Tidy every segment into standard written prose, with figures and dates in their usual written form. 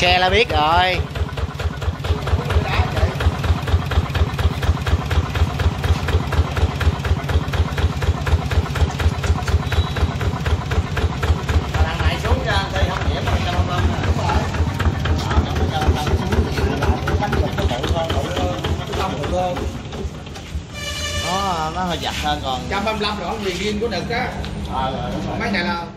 Nghe là biết rồi. Nó hơi giặt hơn còn 135 là con riêng của đực á. Mấy này là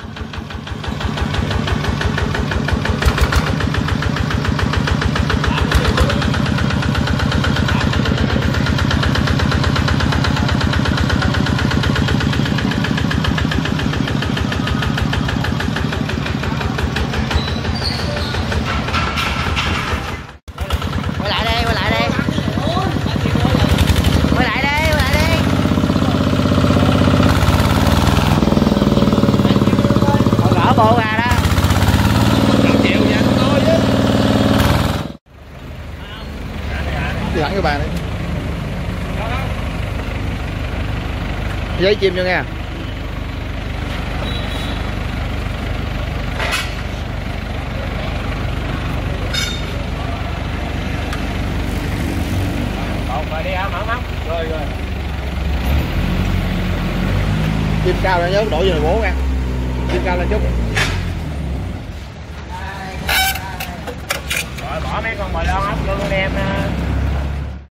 bộ gà đó. chịu nha tôi chứ. Đi thẳng cái bàn đi. Giấy chim cho nghe. Rồi đi mở mắt. Rồi. Chim cao ra nhớ đổ vô này bố nha. Chim cao lên chút. Rồi bỏ mấy con bò lon ốc vô con đem